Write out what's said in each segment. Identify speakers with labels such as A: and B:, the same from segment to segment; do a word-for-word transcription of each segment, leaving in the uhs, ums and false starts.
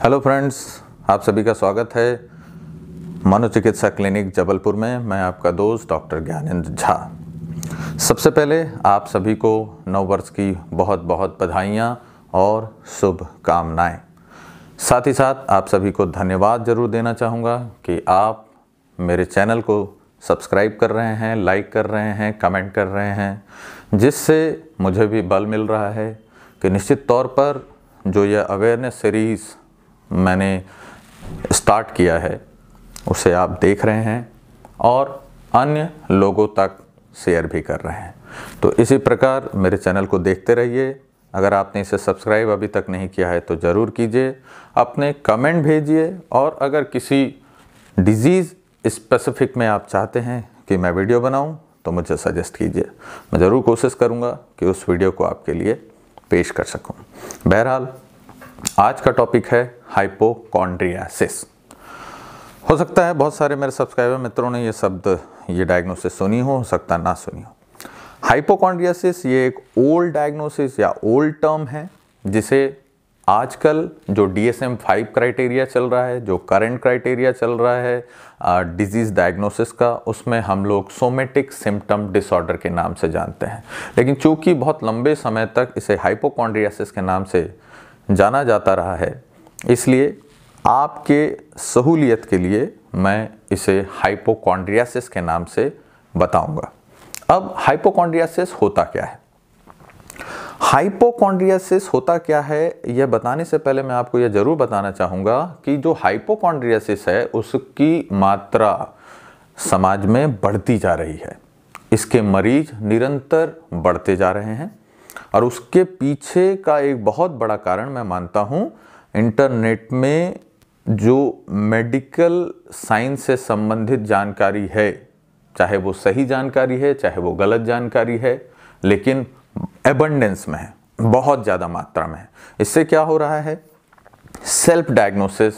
A: Hello friends, आप सभी का स्वागत है मनोचिकित्सा क्लिनिक जबलपुर में। मैं आपका दोस्त डॉक्टर ज्ञानेंद्र झा। सबसे पहले आप सभी को नव वर्ष की बहुत बहुत बधाइयाँ और शुभकामनाएं। साथ ही साथ आप सभी को धन्यवाद ज़रूर देना चाहूँगा कि आप मेरे चैनल को सब्सक्राइब कर रहे हैं, लाइक कर रहे हैं, कमेंट कर रहे हैं, जिससे मुझे भी बल मिल रहा है कि निश्चित तौर पर जो यह अवेयरनेस सीरीज़ मैंने स्टार्ट किया है उसे आप देख रहे हैं और अन्य लोगों तक शेयर भी कर रहे हैं। तो इसी प्रकार मेरे चैनल को देखते रहिए। अगर आपने इसे सब्सक्राइब अभी तक नहीं किया है तो ज़रूर कीजिए, अपने कमेंट भेजिए और अगर किसी डिजीज़ स्पेसिफिक में आप चाहते हैं कि मैं वीडियो बनाऊं तो मुझे सजेस्ट कीजिए। मैं ज़रूर कोशिश करूंगा कि उस वीडियो को आपके लिए पेश कर सकूं। बहरहाल आज का टॉपिक है हाइपोकॉन्ड्रियासिस। हो सकता है बहुत सारे मेरे सब्सक्राइबर मित्रों ने ये शब्द, ये डायग्नोसिस सुनी हो, हो सकता ना सुनी हो। हाइपोकॉन्ड्रियासिस ये एक ओल्ड डायग्नोसिस या ओल्ड टर्म है जिसे आजकल जो D S M five criteria चल रहा है, जो करंट क्राइटेरिया चल रहा है डिजीज़ डायग्नोसिस का, उसमें हम लोग सोमेटिक सिम्टम डिसऑर्डर के नाम से जानते हैं। लेकिन चूंकि बहुत लंबे समय तक इसे हाइपोकॉन्ड्रियासिस के नाम से जाना जाता रहा है, इसलिए आपके सहूलियत के लिए मैं इसे हाइपोकॉन्ड्रियासिस के नाम से बताऊंगा। अब हाइपोकॉन्ड्रियासिस होता क्या है? हाइपोकॉन्ड्रियासिस होता क्या है यह बताने से पहले मैं आपको यह जरूर बताना चाहूँगा कि जो हाइपोकॉन्ड्रियासिस है उसकी मात्रा समाज में बढ़ती जा रही है। इसके मरीज निरंतर बढ़ते जा रहे हैं और उसके पीछे का एक बहुत बड़ा कारण मैं मानता हूँ इंटरनेट में जो मेडिकल साइंस से संबंधित जानकारी है, चाहे वो सही जानकारी है चाहे वो गलत जानकारी है, लेकिन एबंडेंस में है, बहुत ज़्यादा मात्रा में है। इससे क्या हो रहा है? सेल्फ डायग्नोसिस,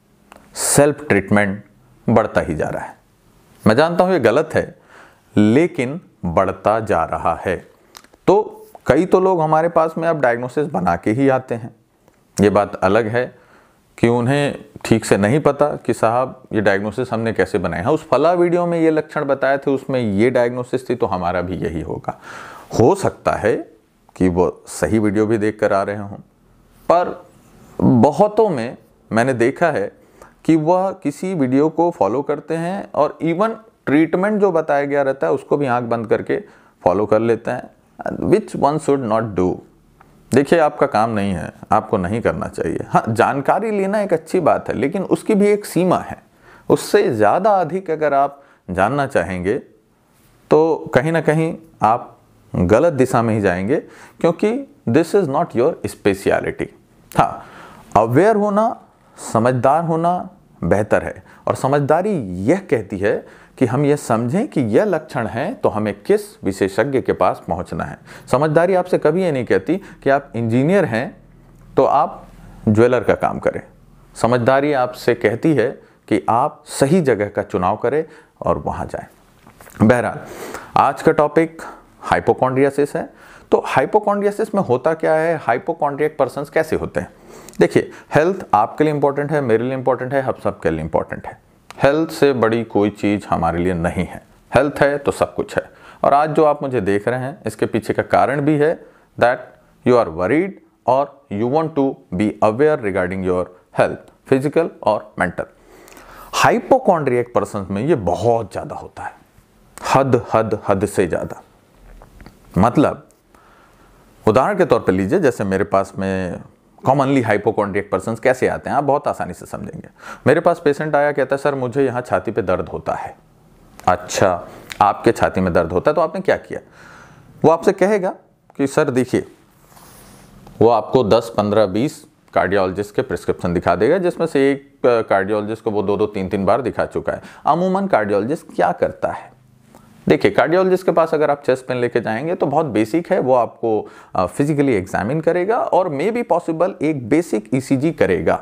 A: सेल्फ ट्रीटमेंट बढ़ता ही जा रहा है। मैं जानता हूँ ये गलत है, लेकिन बढ़ता जा रहा है। तो कई तो लोग हमारे पास में अब डायग्नोसिस बना के ही आते हैं। ये बात अलग है कि उन्हें ठीक से नहीं पता कि साहब ये डायग्नोसिस हमने कैसे बनाया है। उस फला वीडियो में ये लक्षण बताए थे, उसमें ये डायग्नोसिस थी, तो हमारा भी यही होगा। हो सकता है कि वो सही वीडियो भी देख कर आ रहे हों, पर बहुतों में मैंने देखा है कि वह किसी वीडियो को फॉलो करते हैं और इवन ट्रीटमेंट जो बताया गया रहता है उसको भी आंख बंद करके फॉलो कर लेते हैं, which one should not do. देखिए, आपका काम नहीं है, आपको नहीं करना चाहिए। हाँ, जानकारी लेना एक अच्छी बात है, लेकिन उसकी भी एक सीमा है। उससे ज़्यादा अधिक अगर आप जानना चाहेंगे तो कहीं ना कहीं आप गलत दिशा में ही जाएंगे, क्योंकि this is not your speciality. हाँ, अवेयर होना, समझदार होना बेहतर है, और समझदारी यह कहती है कि हम यह समझें कि यह लक्षण है तो हमें किस विशेषज्ञ के पास पहुंचना है। समझदारी आपसे कभी ये नहीं कहती कि आप इंजीनियर हैं तो आप ज्वेलर का काम करें। समझदारी आपसे कहती है कि आप सही जगह का चुनाव करें और वहां जाएं। बहरहाल आज का टॉपिक हाइपोकॉन्ड्रियासिस है। तो हाइपोकॉन्ड्रियासिस में होता क्या है, हाइपोकॉन्ड्रियक पर्सन्स कैसे होते हैं? देखिए, हेल्थ आपके लिए इंपॉर्टेंट है, मेरे लिए इंपॉर्टेंट है, हम सबके लिए इंपॉर्टेंट है। हेल्थ से बड़ी कोई चीज़ हमारे लिए नहीं है। हेल्थ है तो सब कुछ है। और आज जो आप मुझे देख रहे हैं, इसके पीछे का कारण भी है दैट यू आर वरीड और you want to be aware regarding your health, physical और मेंटल। हाइपोकॉन्ड्रियक पर्सन में ये बहुत ज़्यादा होता है, हद हद हद से ज़्यादा। मतलब उदाहरण के तौर पर लीजिए, जैसे मेरे पास में कॉमनली हाइपोकॉन्ड्रियक पर्सन्स कैसे आते हैं, आप बहुत आसानी से समझेंगे। मेरे पास पेशेंट आया, कहता है सर मुझे यहाँ छाती पे दर्द होता है। अच्छा, आपके छाती में दर्द होता है, तो आपने क्या किया? वो आपसे कहेगा कि सर देखिए, वो आपको दस पंद्रह बीस कार्डियोलॉजिस्ट के प्रिस्क्रिप्शन दिखा देगा, जिसमें से एक कार्डियोलॉजिस्ट को वो दो दो तीन तीन बार दिखा चुका है। अमूमन कार्डियोलॉजिस्ट क्या करता है? देखिए, कार्डियोलॉजिस्ट के पास अगर आप चेस्ट पेन लेके जाएंगे तो बहुत बेसिक है, वो आपको फिजिकली एग्जामिन करेगा और मे बी पॉसिबल एक बेसिक ईसीजी करेगा।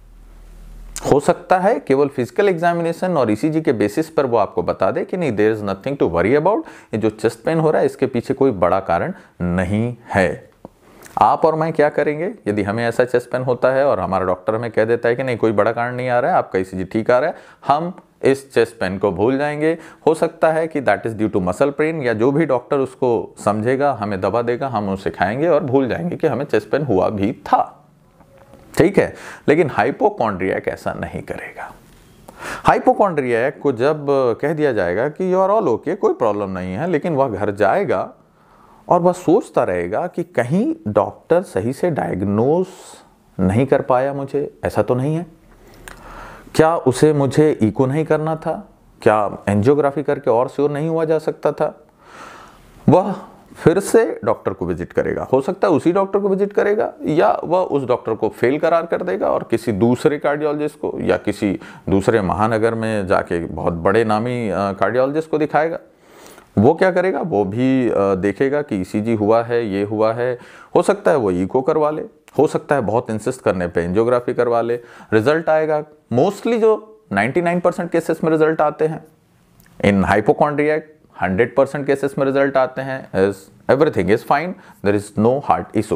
A: हो सकता है केवल फिजिकल एग्जामिनेशन और ईसीजी के बेसिस पर वो आपको बता दे कि नहीं, there is nothing to worry about, ये जो चेस्ट पेन हो रहा है इसके पीछे कोई बड़ा कारण नहीं है। आप और मैं क्या करेंगे, यदि हमें ऐसा चेस्ट पेन होता है और हमारा डॉक्टर हमें कह देता है कि नहीं कोई बड़ा कारण नहीं आ रहा है, आपका ईसीजी ठीक आ रहा है, हम इस चेस्ट पेन को भूल जाएंगे। हो सकता है कि that is due to muscle pain, या जो भी डॉक्टर उसको समझेगा, हमें दवा देगा, हम उसे खाएंगे और भूल जाएंगे कि हमें चेस्ट पेन हुआ भी था। ठीक है, लेकिन हाइपोकॉन्ड्रियाक ऐसा नहीं करेगा। हाइपोकॉन्ड्रियाक को जब कह दिया जाएगा कि यू आर ऑल ओके, कोई प्रॉब्लम नहीं है, लेकिन वह घर जाएगा और वह सोचता रहेगा कि कहीं डॉक्टर सही से डायग्नोज नहीं कर पाया मुझे, ऐसा तो नहीं है, क्या उसे मुझे इको नहीं करना था, क्या एंजियोग्राफी करके और श्योर नहीं हुआ जा सकता था। वह फिर से डॉक्टर को विजिट करेगा, हो सकता है उसी डॉक्टर को विजिट करेगा, या वह उस डॉक्टर को फेल करार कर देगा और किसी दूसरे कार्डियोलॉजिस्ट को या किसी दूसरे महानगर में जाके बहुत बड़े नामी कार्डियोलॉजिस्ट को दिखाएगा। वो क्या करेगा, वो भी देखेगा कि ईसीजी हुआ है, ये हुआ है, हो सकता है वो इको करवा ले, हो सकता है बहुत इंसिस्ट करने पे एंजियोग्राफी करवा ले। रिजल्ट आएगा, मोस्टली जो निन्यानवे परसेंट केसेस में रिजल्ट आते हैं, इन हाइपोकॉन्ड्रियाक हंड्रेड परसेंट केसेस में रिजल्ट आते हैं, is everything is fine, there is no heart issue.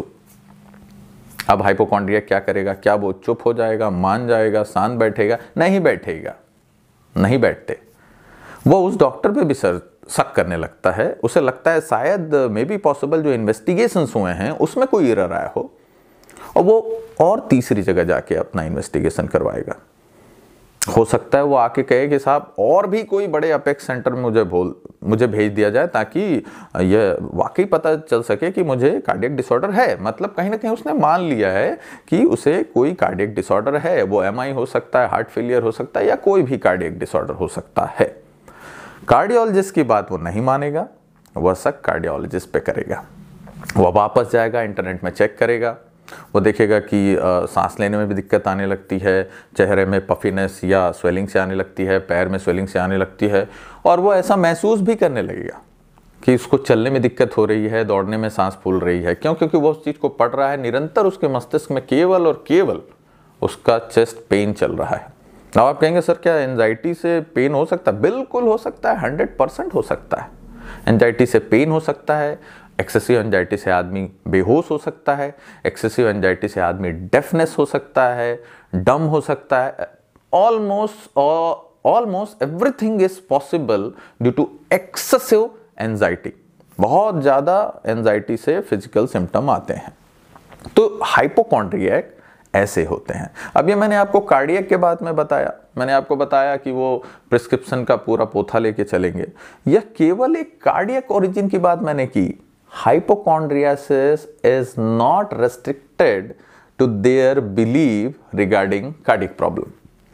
A: अब हाइपोकॉन्ड्रियाक क्या करेगा, क्या वो चुप हो जाएगा, मान जाएगा, शांत बैठेगा? नहीं बैठेगा, नहीं बैठते। वो उस डॉक्टर पे भी सर शक करने लगता है, उसे लगता है शायद मे बी पॉसिबल जो इन्वेस्टिगेशंस हुए हैं उसमें कोई एरर आया हो, और वो और तीसरी जगह जाके अपना इन्वेस्टिगेशन करवाएगा। हो सकता है वो आके कहे कि साहब और भी कोई बड़े अपेक्स सेंटर में मुझे बोल मुझे भेज दिया जाए, ताकि यह वाकई पता चल सके कि मुझे कार्डियक डिसऑर्डर है। मतलब कहीं ना कहीं उसने मान लिया है कि उसे कोई कार्डियक डिसऑर्डर है, वो एमआई हो सकता है, हार्ट फेलियर हो सकता है, या कोई भी कार्डियक डिसऑर्डर हो सकता है। कार्डियोलॉजिस्ट की बात वो नहीं मानेगा, वह शक कार्डियोलॉजिस्ट पे करेगा। वह वापस जाएगा, इंटरनेट में चेक करेगा, वो देखेगा कि आ, सांस लेने में भी दिक्कत आने लगती है, चेहरे में पफीनेस या स्वेलिंग से आने लगती है, पैर में स्वेलिंग से आने लगती है, और वो ऐसा महसूस भी करने लगेगा कि उसको चलने में दिक्कत हो रही है, दौड़ने में सांस फूल रही है। क्यों? क्योंकि वो उस चीज़ को पढ़ रहा है, निरंतर उसके मस्तिष्क में केवल और केवल उसका चेस्ट पेन चल रहा है। अब आप कहेंगे सर क्या एंजाइटी से पेन हो सकता है? बिल्कुल हो सकता है, हंड्रेड परसेंट हो सकता है। एंजाइटी से पेन हो सकता है, एक्सेसिव एंजाइटी से आदमी बेहोश हो सकता है, एक्सेसिव एंजाइटी से आदमी डेफनेस हो सकता है, डम हो सकता है। Almost almost everything is possible due to excessive anxiety. बहुत ज़्यादा एंजाइटी से फिजिकल सिम्टम आते हैं। तो हाइपोकॉन्ड्रियाक ऐसे होते हैं। अब ये मैंने आपको कार्डियक के बात में बताया, मैंने आपको बताया कि वो प्रिस्क्रिप्शन का पूरा पोथा लेके चलेंगे। यह केवल एक कार्डियक ओरिजिन की बात मैंने की। Hypochondriasis is not restricted to their belief regarding cardiac problem.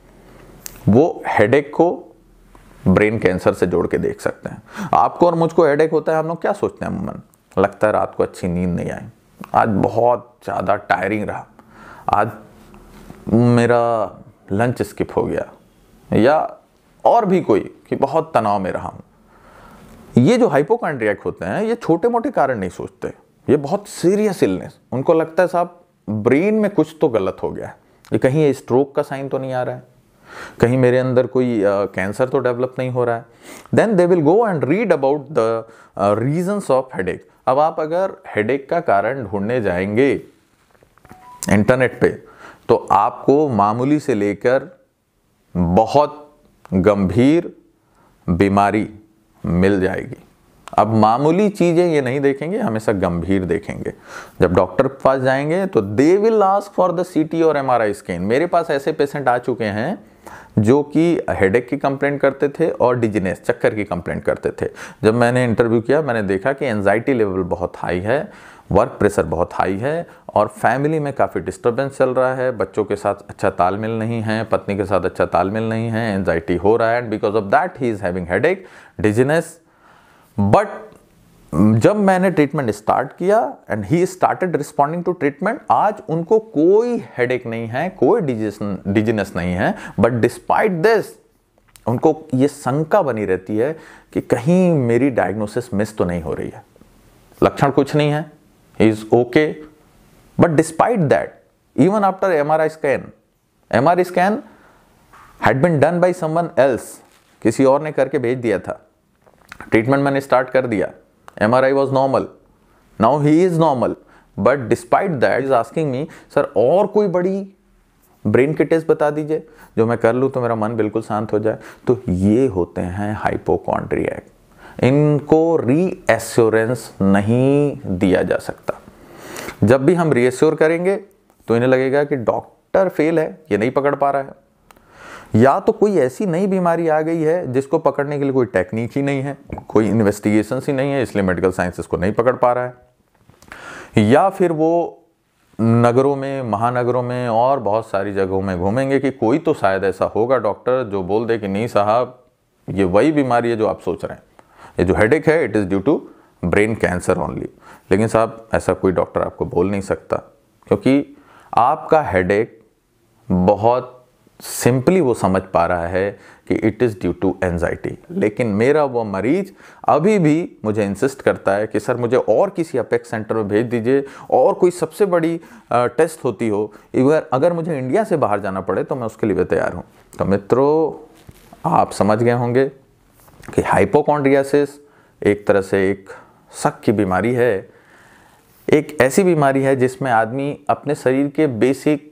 A: वो हेडेक को ब्रेन कैंसर से जोड़ के देख सकते हैं। आपको और मुझको हेडेक होता है, हम लोग क्या सोचते हैं अमूमन? लगता है रात को अच्छी नींद नहीं आई, आज बहुत ज़्यादा टायरिंग रहा, आज मेरा लंच स्किप हो गया, या और भी कोई कि बहुत तनाव में रहा हूँ। ये जो हाइपोकॉन्ड्रियाक होते हैं ये छोटे मोटे कारण नहीं सोचते, ये बहुत सीरियस इलनेस। उनको लगता है साहब ब्रेन में कुछ तो गलत हो गया है, ये कहीं ये स्ट्रोक का साइन तो नहीं आ रहा है, कहीं मेरे अंदर कोई कैंसर uh, तो डेवलप नहीं हो रहा है। Then they will go and read about the reasons of headache. अब आप अगर हेडेक का कारण ढूंढने जाएंगे इंटरनेट पे तो आपको मामूली से लेकर बहुत गंभीर बीमारी मिल जाएगी। अब मामूली चीजें ये नहीं देखेंगे, हमेशा गंभीर देखेंगे। जब डॉक्टर के पास जाएंगे तो they will ask for the CT और एमआरआई स्कैन। मेरे पास ऐसे पेशेंट आ चुके हैं जो कि हेडेक की कंप्लेंट करते थे और डिजीनेस चक्कर की कंप्लेंट करते थे। जब मैंने इंटरव्यू किया मैंने देखा कि एंजाइटी लेवल बहुत हाई है, वर्क प्रेशर बहुत हाई है, और फैमिली में काफ़ी डिस्टर्बेंस चल रहा है, बच्चों के साथ अच्छा तालमेल नहीं है, पत्नी के साथ अच्छा तालमेल नहीं है, एंजाइटी हो रहा है, and because of that he is having headache, dizziness. But जब मैंने ट्रीटमेंट स्टार्ट किया and he started responding to treatment, आज उनको कोई हेडेक नहीं है, कोई डिजीनेस नहीं है, बट डिस्पाइट दिस उनको ये शंका बनी रहती है कि कहीं मेरी डायग्नोसिस मिस तो नहीं हो रही है। लक्षण कुछ नहीं है, he is okay, but despite that, even after M R I scan, M R I scan had been done by someone else, किसी और ने करके भेज दिया था, ट्रीटमेंट मैंने स्टार्ट कर दिया, M R I was normal, now he is normal, but despite that is asking me sir और कोई बड़ी ब्रेन के टेस्ट बता दीजिए जो मैं कर लूँ तो मेरा मन बिल्कुल शांत हो जाए। तो ये होते हैं हाइपोकॉन्ड्रियक, इनको रीएश्योरेंस नहीं दिया जा सकता। जब भी हम रीएश्योर करेंगे तो इन्हें लगेगा कि डॉक्टर फेल है, ये नहीं पकड़ पा रहा है, या तो कोई ऐसी नई बीमारी आ गई है जिसको पकड़ने के लिए कोई टेक्निक ही नहीं है, कोई इन्वेस्टिगेशन ही नहीं है, इसलिए मेडिकल साइंस इसको नहीं पकड़ पा रहा है, या फिर वो नगरों में, महानगरों में और बहुत सारी जगहों में घूमेंगे कि कोई तो शायद ऐसा होगा डॉक्टर जो बोल दे कि नहीं साहब ये वही बीमारी है जो आप सोच रहे हैं, ये जो हेडेक है it is due to brain cancer only. लेकिन साहब ऐसा कोई डॉक्टर आपको बोल नहीं सकता, क्योंकि आपका हेडेक बहुत सिंपली वो समझ पा रहा है कि it is due to anxiety. लेकिन मेरा वो मरीज अभी भी मुझे इंसिस्ट करता है कि सर मुझे और किसी अपेक्स सेंटर में भेज दीजिए, और कोई सबसे बड़ी आ, टेस्ट होती हो, अगर अगर मुझे इंडिया से बाहर जाना पड़े तो मैं उसके लिए भी तैयार हूँ। तो मित्रों आप समझ गए होंगे कि हाइपोकॉन्ड्रियासिस एक तरह से एक शक की बीमारी है, एक ऐसी बीमारी है जिसमें आदमी अपने शरीर के बेसिक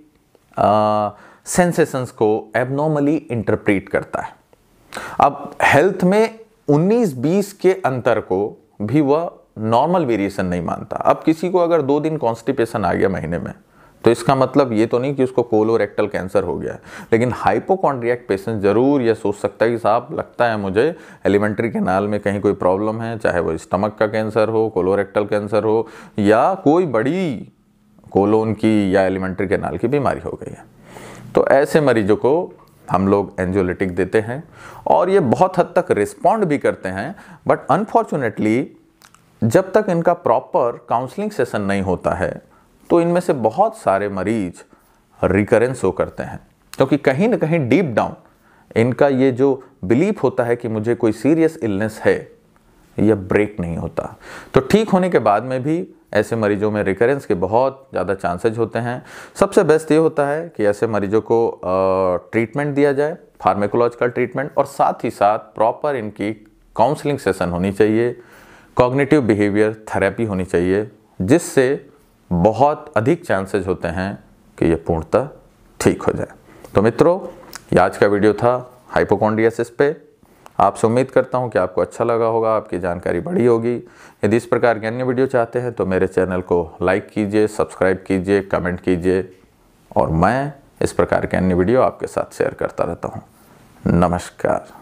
A: सेंसेशंस को एबनॉर्मली इंटरप्रेट करता है। अब हेल्थ में उन्नीस बीस के अंतर को भी वह नॉर्मल वेरिएशन नहीं मानता। अब किसी को अगर दो दिन कॉन्स्टिपेशन आ गया महीने में तो इसका मतलब ये तो नहीं कि उसको कोलोरेक्टल कैंसर हो गया है, लेकिन हाइपोकॉन्ड्रियक पेशेंट जरूर ये सोच सकता है कि साहब लगता है मुझे एलिमेंट्री कैनाल में कहीं कोई प्रॉब्लम है, चाहे वो स्टमक का कैंसर हो, कोलोरेक्टल कैंसर हो, या कोई बड़ी कोलोन की या एलिमेंट्री कैनाल की बीमारी हो गई है। तो ऐसे मरीजों को हम लोग एंजियोलिटिक देते हैं और ये बहुत हद तक रिस्पॉन्ड भी करते हैं, बट अनफॉर्चुनेटली जब तक इनका प्रॉपर काउंसलिंग सेशन नहीं होता है तो इनमें से बहुत सारे मरीज रिकरेंस हो करते हैं, क्योंकि कहीं ना कहीं डीप डाउन इनका ये जो बिलीफ होता है कि मुझे कोई सीरियस इलनेस है, यह ब्रेक नहीं होता। तो ठीक होने के बाद में भी ऐसे मरीजों में रिकरेंस के बहुत ज़्यादा चांसेज होते हैं। सबसे बेस्ट ये होता है कि ऐसे मरीजों को ट्रीटमेंट दिया जाए, फार्माकोलॉजिकल ट्रीटमेंट, और साथ ही साथ प्रॉपर इनकी काउंसलिंग सेशन होनी चाहिए, कॉग्निटिव बिहेवियर थेरेपी होनी चाहिए, जिससे बहुत अधिक चांसेज होते हैं कि ये पूर्णतः ठीक हो जाए। तो मित्रों ये आज का वीडियो था हाइपोकॉन्ड्रियासिस पे। आपसे उम्मीद करता हूँ कि आपको अच्छा लगा होगा, आपकी जानकारी बढ़ी होगी। यदि इस प्रकार के अन्य वीडियो चाहते हैं तो मेरे चैनल को लाइक कीजिए, सब्सक्राइब कीजिए, कमेंट कीजिए, और मैं इस प्रकार के अन्य वीडियो आपके साथ शेयर करता रहता हूँ। नमस्कार।